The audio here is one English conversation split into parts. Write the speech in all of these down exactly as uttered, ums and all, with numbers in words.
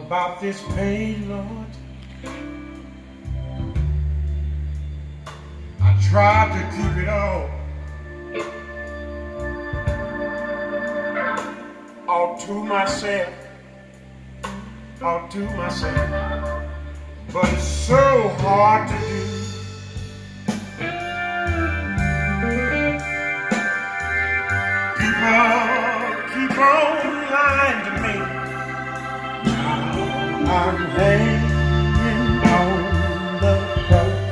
about this pain, Lord. I tried to keep it all, all to myself, all to myself, but it's so hard to do. People keep on lying to me. I'm hanging on the cross.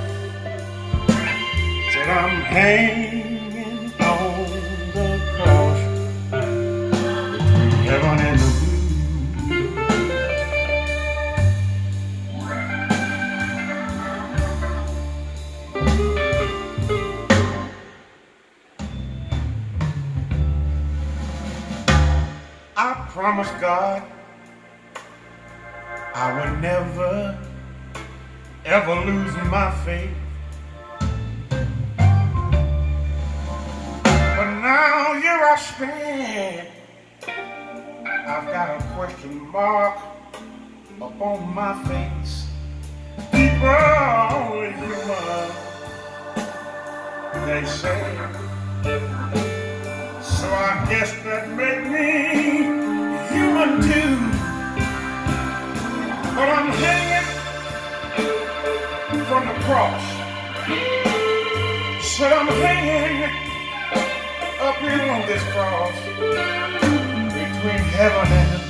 Said I'm hanging on the cross between heaven and the I promised God I would never, ever lose my faith. But now here I stand, I've got a question mark upon my face. People only human, they say. So I guess that make me human too. But I'm hanging from the cross. Said I'm hanging up here on this cross between heaven and